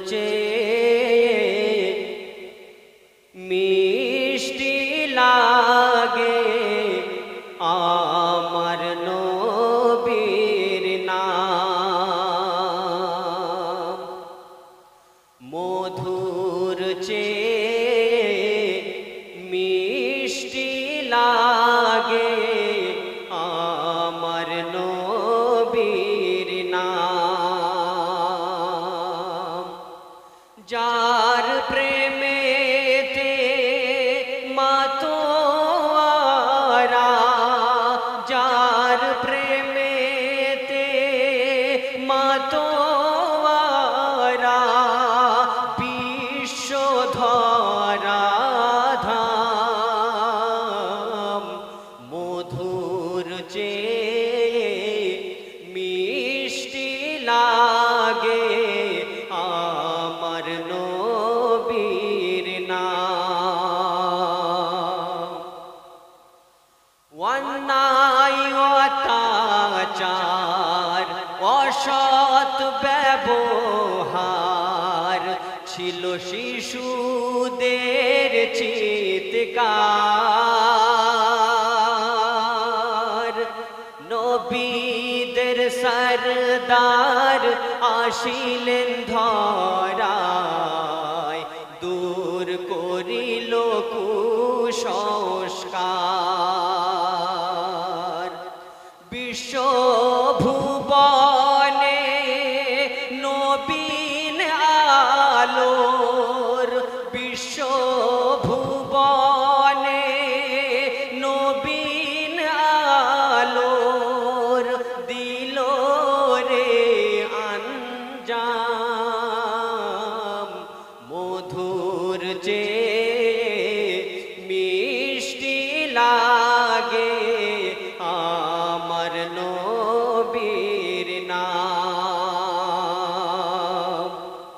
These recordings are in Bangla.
চেয়ে মিষ্টি লাগে আমার নবীর নাম। মধুর চেয়ে মিষ্টি লাগে আমার নবীর নাম। যার প্রেমেতে মাতোয়ারা, যার প্রেমেতে মাতোয়ারা, বিশ্বধরা ধাম। মধুর চেয়ে মিষ্টি লাগে আমার নবীর নাম। অন্যায় অত্যাচার অসৎ ব্যবহার ছিল শিশুদের চিৎকার। নবীদের সরদার আসিলেন ধরায়, দূর করিল কুসংস্কার। বিশ্বভুবনে নবীন আলোর, বিশ্বভুবনে নবীন আলোর দিল রে আঞ্জাম। মধুর চেয়ে মিষ্টি লাগে আমার নবীর নাম।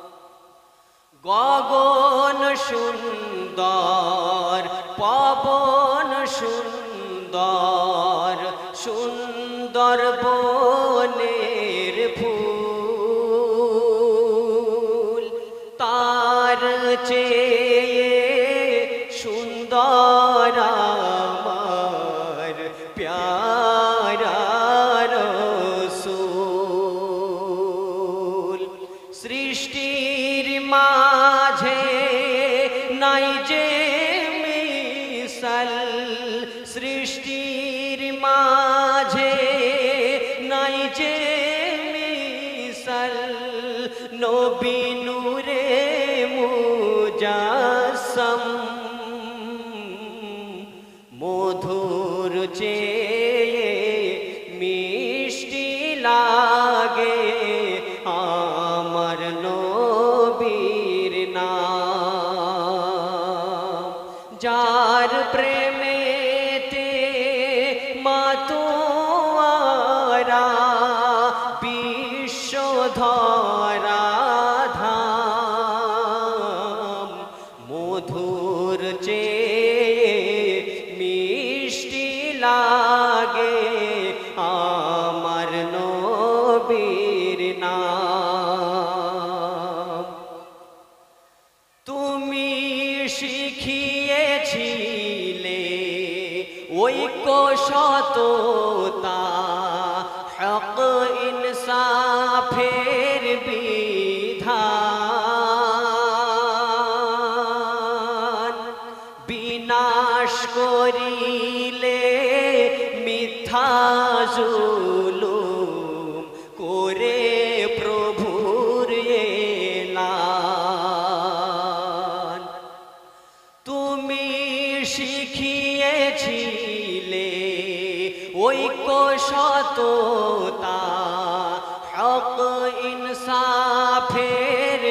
গগন সুন্দর পবন সুন্দর, সুন্দর বনের ফুল তার চেয়ে সুন্দর আমার প্যারা রাসূল। সৃষ্টির মাঝে নাই যে মিসাল, সৃষ্টির মাঝে নাই যে মিসাল, নবী নূরে মুজাসসাম। মধুর চেয়ে মিষ্টি লাগে আমার নবীর নাম। যার প্রেমেতে মাতোয়ারা, বিশ্বধরা ধাম। মধুর চেয়ে মিষ্টি লাগে আমার নবীর নাম। তুমি শিখিয়েছিলে ঐক্য সততা, হক ইনসাফের বিধান। বিনাশ করিলে মিথ্যা জুলুম করে প্রভুর এলান। তুমি শিখিয়েছিলে ঐক্য সততা, হক ইনসাফের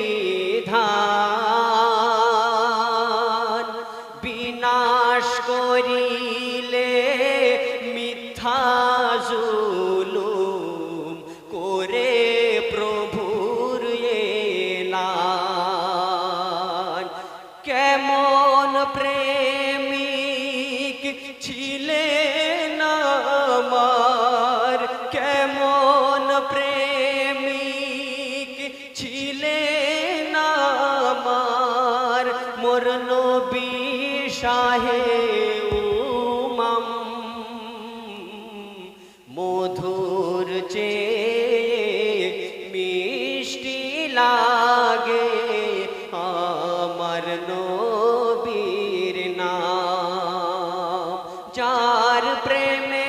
বিধান। বিনাশ করিলে মিথ্যা জুলুম করে প্রভুর এলান। কেমন প্রেমিক ছিলেন আমার, কেমন প্রেমিক ছিলেন মোর নবী শাহে উমাম মধুর চেয়ে মিষ্টি লাগে আমার নবীর নাম যার প্রেমে